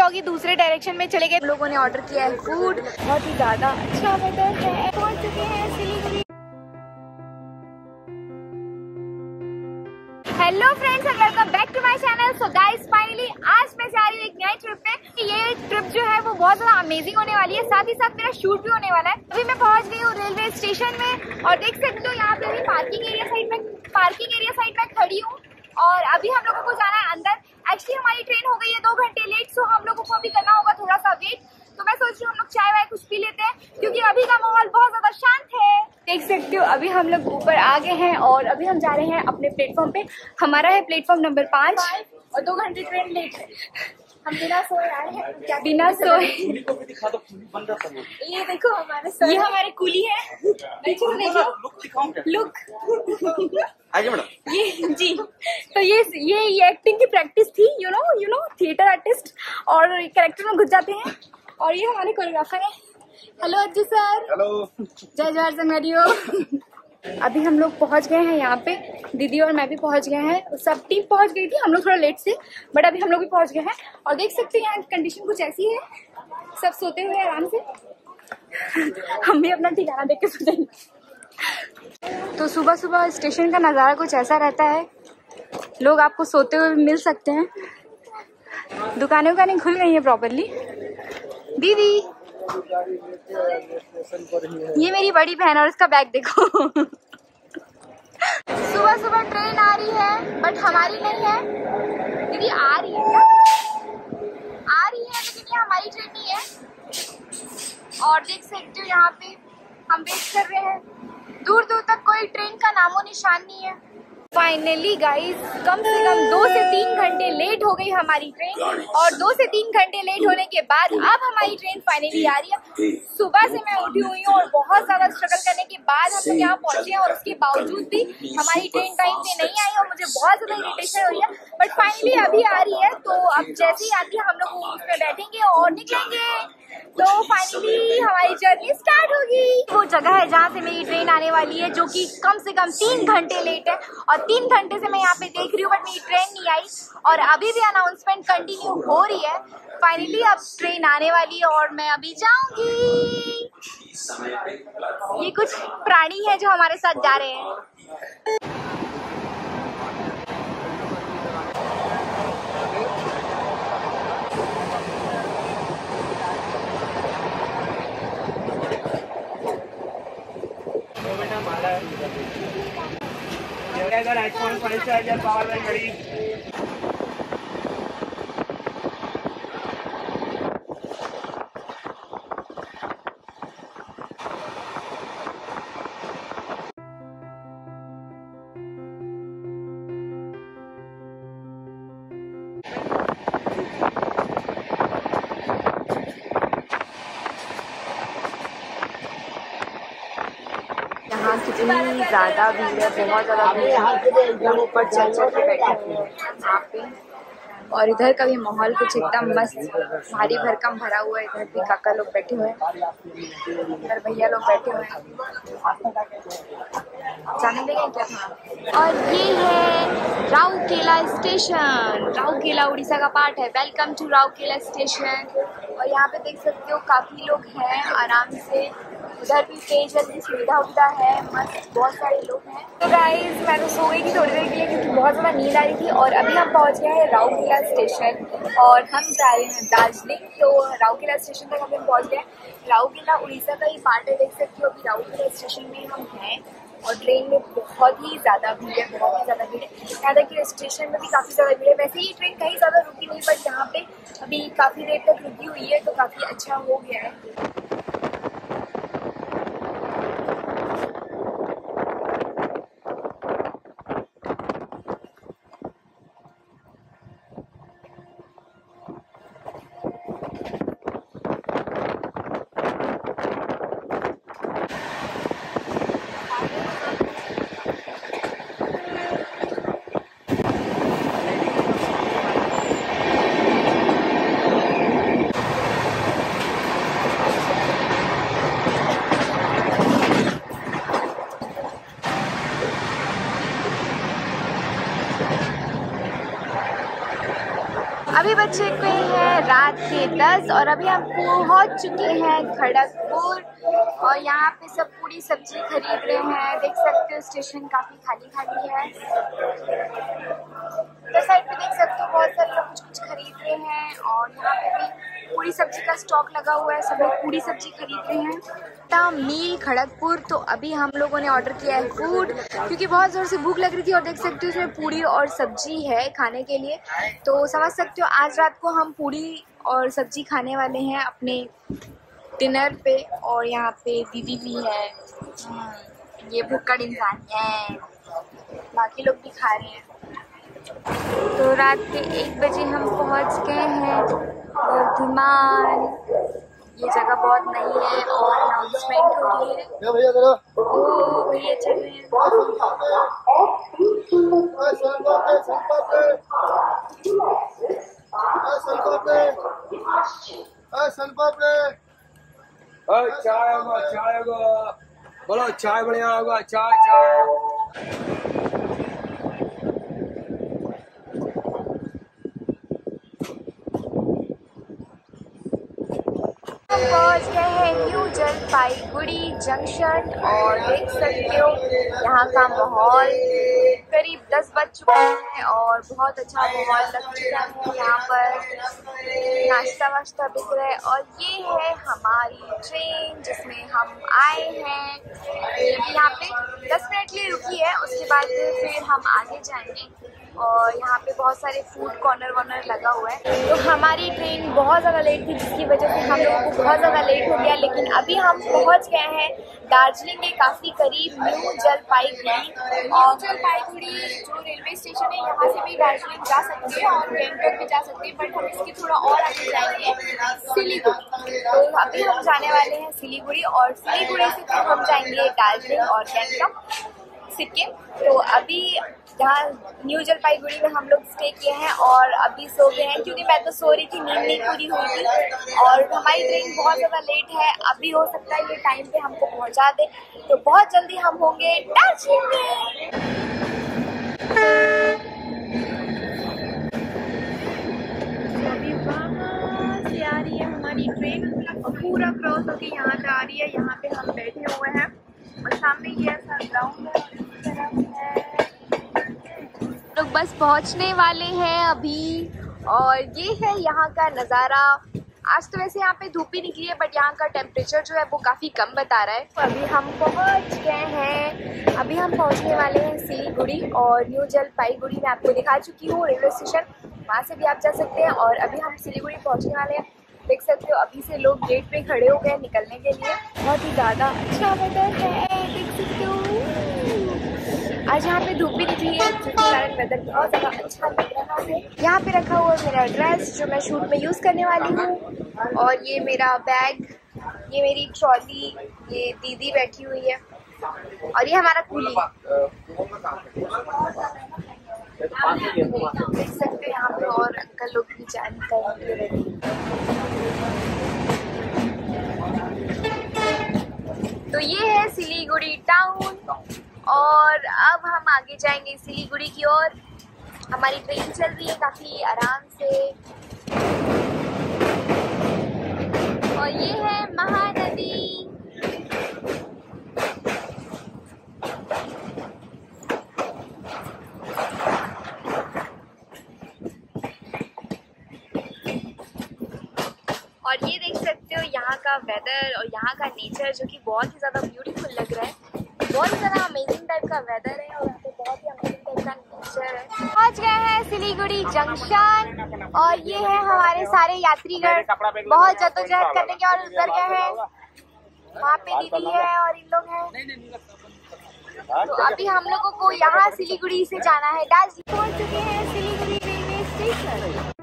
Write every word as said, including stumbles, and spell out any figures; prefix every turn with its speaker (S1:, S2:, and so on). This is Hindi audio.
S1: होगी दूसरे डायरेक्शन में चले गए। लोगों ने ऑर्डर किया है फूड, बहुत ही ज्यादा अच्छा वेदर है। पहुंच चुके हैं Siliguri. Hello friends and welcome back to my channel. So guys finally आज मैं जा रही हूँ एक नई ट्रिप पे। ये ट्रिप जो है वो बहुत ज्यादा अमेजिंग होने वाली है, साथ ही साथ मेरा शूट भी होने वाला है। अभी मैं पहुंच गई हूँ रेलवे स्टेशन में और देख सकते हो यहाँ पे अभी पार्किंग एरिया साइड में पार्किंग एरिया साइड में खड़ी हूँ और अभी हम लोगों को जाना है अंदर। एक्चुअली हमारी ट्रेन हो गई है दो घंटे लेट, सो हम लोगों को अभी करना होगा थोड़ा सा वेट। तो मैं सोच रही हूँ हम लोग चाय वाय कुछ पी लेते हैं क्योंकि अभी का माहौल बहुत ज्यादा शांत है। देख सकते हो अभी हम लोग ऊपर आ गए हैं और अभी हम जा रहे हैं अपने प्लेटफॉर्म पे। हमारा है प्लेटफॉर्म नंबर पाँच और दो घंटे ट्रेन लेट है। हम बिना सोए आए हैं, क्या बिना सोए। ये देखो हमारे सर, ये हमारे कूली है। देखो देखो लुक ये जी। तो ये ये ये एक्टिंग की प्रैक्टिस थी, you know you know theatre artist और कैरेक्टर में घुस जाते हैं। और ये हमारे कोरियोग्राफर है। Hello Ajju sir. हेलो, जय जवाहर संगवारियों। अभी हम लोग पहुंच गए हैं यहाँ पे, दीदी और मैं भी पहुंच गए हैं। सब टीम पहुंच गई थी, हम लोग थोड़ा लेट से, बट अभी हम लोग भी पहुंच गए हैं। और देख सकते हैं यहाँ की कंडीशन कुछ ऐसी है, सब सोते हुए आराम से। हम भी अपना ठिकाना देख के सो जाएंगे। तो सुबह सुबह स्टेशन का नज़ारा कुछ ऐसा रहता है, लोग आपको सोते हुए भी मिल सकते हैं। दुकानें उकानें खुल गई हैं प्रॉपरली। दीदी ये मेरी बड़ी बहन और इसका बैग देखो। सुबह सुबह ट्रेन आ रही है बट हमारी नहीं है। दीदी आ रही है क्या? आ रही है लेकिन ये हमारी ट्रेन नहीं है। और देख सकते हो यहाँ पे हम वेट कर रहे हैं, दूर दूर तक कोई ट्रेन का नामो निशान नहीं है। फाइनली गाइस कम से कम दो से तीन घंटे लेट हो गई हमारी ट्रेन और दो से तीन घंटे लेट होने के बाद अब हमारी ट्रेन फाइनली आ रही है। सुबह से मैं उठी हुई हूँ और बहुत ज्यादा स्ट्रगल करने के बाद हम लोग यहाँ पहुंचे हैं और उसके बावजूद भी हमारी ट्रेन टाइम पे नहीं आई और मुझे बहुत ज्यादा इरिटेशन हो रही है। बट फाइनली अभी आ रही है, तो अब जैसे ही आती है हम लोग उसमें बैठेंगे और निकलेंगे। तो फाइनली हमारी जर्नी स्टार्ट होगी। वो जगह है जहाँ से मेरी ट्रेन आने वाली है, जो कि कम से कम तीन घंटे लेट है और तीन घंटे से मैं यहाँ पे देख रही हूँ बट मेरी ट्रेन नहीं आई और अभी भी अनाउंसमेंट कंटिन्यू हो रही है। फाइनली अब ट्रेन आने वाली है और मैं अभी जाऊंगी। ये कुछ प्राणी है जो हमारे साथ जा रहे हैं।
S2: अगर iPhone five charger power bank घड़ी
S1: यहाँ कितनी ज़्यादा भीड़ है, बहुत ज़्यादा भीड़ है। ऊपर चल चल के बैठे हुए हैं यहाँ पे और इधर का भी माहौल कुछ एकदम मस्त भारी भरकम भरा हुआ है। इधर भी काका लोग बैठे हुए हैं, इधर भैया लोग बैठे हुए हैं। जाने देंगे क्या था। और ये है राउरकेला स्टेशन। राउरकेला उड़ीसा का पार्ट है। Welcome to Rourkela station. और यहाँ पे देख सकते हो काफ़ी लोग हैं आराम से। उधर भी पेयजल की सुविधा उविधा है, मस्त बहुत सारे लोग हैं। तो गाइस मैं तो सो गई थी थोड़ी देर के लिए क्योंकि बहुत ज़्यादा नींद आ रही थी। और अभी हम पहुँच गए हैं राउरकेला स्टेशन और हम जा रहे हैं दार्जिलिंग। तो राउरकेला स्टेशन तक हम पहुँच गए। राउरकेला उड़ीसा का ही पार्ट है, देख सकते हो। अभी राउरकेला स्टेशन में हम हैं और ट्रेन में बहुत ही ज़्यादा भीड़ है, बहुत ही ज़्यादा भीड़ है। यहाँ तक कि स्टेशन में भी काफ़ी ज़्यादा भीड़ है। वैसे ही ट्रेन कहीं ज़्यादा रुकी नहीं, बट यहाँ पे अभी काफ़ी देर तक रुकी हुई है तो काफ़ी अच्छा हो गया है। अभी बज चुके हैं रात के दस और अभी हम पहुंच चुके हैं खड़गपुर और यहाँ पे सब पूरी सब्जी खरीद रहे हैं। देख सकते हो स्टेशन काफ़ी खाली खाली है। इधर साइड पे देख सकते हो बहुत सारे लोग कुछ कुछ खरीद रहे हैं और यहाँ पे भी पूरी सब्जी का स्टॉक लगा हुआ है। सब लोग पूरी सब्जी खरीद रहे हैं। मील खड़गपुर। तो अभी हम लोगों ने ऑर्डर किया है फूड क्योंकि बहुत ज़ोर से भूख लग रही थी और देख सकते हो इसमें पूरी और सब्जी है खाने के लिए। तो समझ सकते हो आज रात को हम पूरी और सब्जी खाने वाले हैं अपने डिनर पे। और यहाँ पे दीदी भी है, ये भुक्कड़ इंसान है, बाकी लोग भी खा रहे हैं। तो रात के एक बजे हम पहुँच गए हैं वर्धमान। ये जगह बहुत नई है और अनाउंसमेंट हो रही है। ओ भैया चल रहे हैं।
S2: चाय होगा, चाय होगा, बोलो चाय बढ़िया होगा, चाय चाय।
S1: पहुंच गए हैं न्यू जलपाईगुड़ी जंक्शन और देख सकते हो यहाँ का माहौल। करीब दस बज चुका है और बहुत अच्छा माहौल लग चुका है। यहाँ पर नाश्ता वाश्ता बिक रहा है और ये है हमारी ट्रेन जिसमें हम आए हैं। यहाँ पे दस मिनट के लिए रुकी है, उसके बाद फिर हम आगे जाएंगे। और यहाँ पे बहुत सारे फूड कॉर्नर वॉर्नर लगा हुआ है। तो हमारी ट्रेन बहुत ज़्यादा लेट थी जिसकी वजह से हम लोगों को बहुत ज़्यादा लेट हो गया। लेकिन अभी हम पहुँच गए हैं दार्जिलिंग के काफ़ी करीब न्यू जलपाईगुड़ी। और जलपाईगुड़ी जो रेलवे स्टेशन है यहाँ से भी दार्जिलिंग जा सकते हैं और गैंगटॉक भी जा सकते हैं, बट हम इसकी थोड़ा और आगे जाएंगे सिलीगुड़ी। तो अभी हम जाने वाले हैं सिलीगुड़ी और सिलीगुड़ी से फिर हम जाएंगे दार्जिलिंग और गैंगटॉक सिक्किम। तो अभी यहाँ न्यू जलपाईगुड़ी में हम लोग स्टे किए हैं और अभी सो गए हैं क्योंकि मैं तो सो रही थी, नींद नहीं पूरी हुई थी। और हमारी ट्रेन बहुत ज़्यादा लेट है, अभी हो सकता है ये टाइम पे हमको पहुँचा दे। तो बहुत जल्दी हम होंगे दार्जिलिंग में। अभी वहाँ से आ रही है हमारी ट्रेन और पूरा क्रॉस होके यहाँ से आ रही है। यहाँ पे हम बैठे हुए हैं और सामने ये ऐसा ग्राउंड है। लोग बस पहुंचने वाले हैं अभी और ये है यहाँ का नज़ारा। आज तो वैसे यहाँ पे धूप ही निकली है बट यहाँ का टेम्परेचर जो है वो काफ़ी कम बता रहा है। तो अभी हम पहुँच गए हैं, अभी हम पहुँचने वाले हैं सिलीगुड़ी और न्यू जलपाईगुड़ी मैं आपको दिखा चुकी हूँ रेलवे स्टेशन, वहाँ से भी आप जा सकते हैं। और अभी हम सिलीगुड़ी पहुँचने वाले हैं। देख सकते हो अभी से लोग गेट पे खड़े हो गए निकलने के लिए। बहुत ही ज़्यादा अच्छा वेदर है, देख सकते हो। आज यहाँ पे धूप भी निकली है जिसके कारण वेदर बहुत ज़्यादा अच्छा लग रहा है। यहाँ पे रखा हुआ है मेरा ड्रेस जो मैं शूट में यूज़ करने वाली हूँ और ये मेरा बैग, ये मेरी ट्रॉली, ये दीदी बैठी हुई है और ये हमारा कूली। देख सकते हैं यहाँ पे और अंकल लोग भी जाने करेंगे। तो ये है सिलीगुड़ी टाउन और अब हम आगे जाएंगे सिलीगुड़ी की ओर। हमारी ट्रेन चल रही है काफ़ी आराम से और ये है महानदी। और ये देख सकते हो यहाँ का वेदर और यहाँ का नेचर जो कि बहुत ही ज़्यादा ब्यूटीफुल लग रहा है। बहुत ही ज़्यादा अमेजिंग टाइप का वेदर है और यहाँ पे बहुत ही अमेजिंग टाइप का नेचर है। पहुँच गए हैं सिलीगुड़ी जंक्शन और ये है हमारे सारे यात्रीगण बहुत जद्दोजहद करने के और उतर गए हैं। वहाँ पे दीदी है और इन लोग हैं। तो अभी हम लोगों को यहाँ सिलीगुड़ी से जाना है दार्जिलिंग। पहुँच चुके हैं सिलीगुड़ी रेलवे स्टेशन।